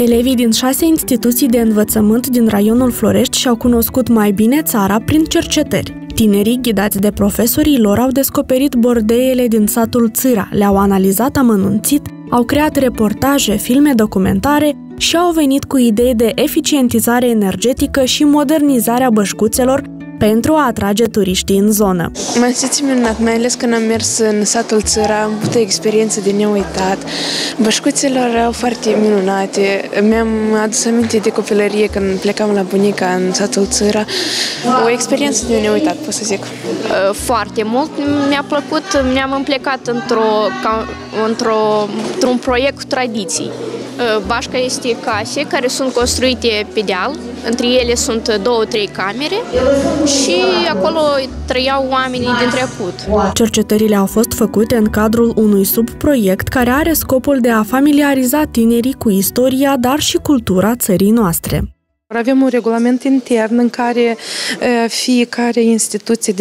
Elevii din 6 instituții de învățământ din raionul Florești și-au cunoscut mai bine țara prin cercetări. Tinerii, ghidați de profesorii lor, au descoperit bordeele din satul Țâra, le-au analizat amănunțit, au creat reportaje, filme documentare și au venit cu idei de eficientizare energetică și modernizarea bășcuțelor pentru a atrage turiștii în zonă. M-am simțit minunat, mai ales când am mers în satul Țâra, am avut o experiență de neuitat. Bășcuțele erau foarte minunate. Mi-am adus aminte de copilărie când plecam la bunica în satul Țâra. O experiență de neuitat, pot să zic. Foarte mult mi-a plăcut, ne-am împlecat într-un proiect cu tradiții. Bașca este case care sunt construite pe deal, între ele sunt 2-3 camere și acolo trăiau oamenii din trecut. Cercetările au fost făcute în cadrul unui subproiect care are scopul de a familiariza tinerii cu istoria, dar și cultura țării noastre. Avem un regulament intern în care fiecare instituție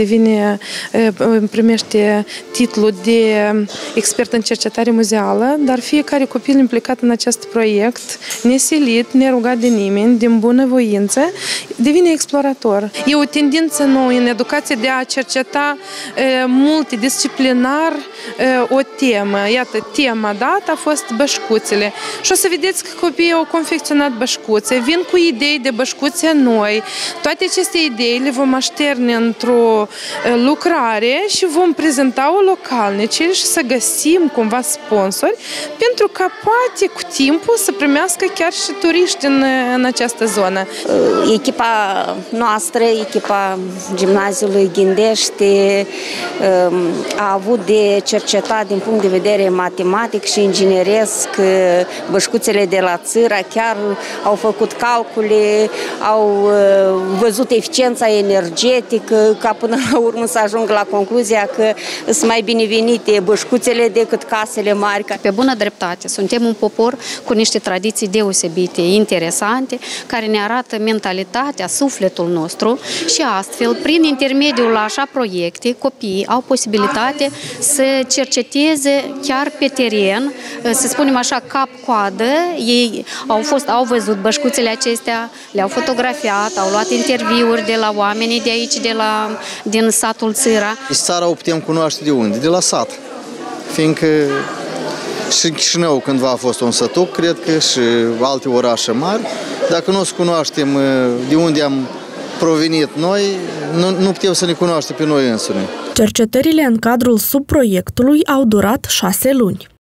primește titlul de expert în cercetare muzeală, dar fiecare copil implicat în acest proiect, nesilit, nerugat de nimeni, din bunăvoință, devine explorator. E o tendință nouă în educație de a cerceta multidisciplinar o temă. Iată, tema dată a fost bășcuțele. Și o să vedeți că copiii au confecționat bășcuțe, vin cu idei de bășcuțe noi. Toate aceste idei le vom așterne într-o lucrare și vom prezenta-o localnicilor și să găsim cumva sponsori pentru ca poate cu timpul să primească chiar și turiști în această zonă. Echipa noastră, echipa gimnaziului Ghindești a avut de cercetat din punct de vedere matematic și ingineresc bășcuțele de la Țâra, chiar au făcut calcule, au văzut eficiența energetică, ca până la urmă să ajung la concluzia că sunt mai binevenite bășcuțele decât casele mari. Pe bună dreptate, suntem un popor cu niște tradiții deosebite, interesante, care ne arată mentalitatea, sufletul nostru și astfel, prin intermediul așa proiecte, copiii au posibilitate să cerceteze chiar pe teren, să spunem așa, cap-coadă. Ei au văzut bășcuțele acestea, le-au fotografiat, au luat interviuri de la oamenii de aici, din satul Țâra. Țara o putem cunoaște de unde? De la sat. Fiindcă și în Chișinău cândva a fost un sătuc, cred că și alte orașe mari. Dacă nu o să cunoaștem de unde am provenit noi, nu putem să ne cunoaștem pe noi însuși. Cercetările în cadrul subproiectului au durat 6 luni.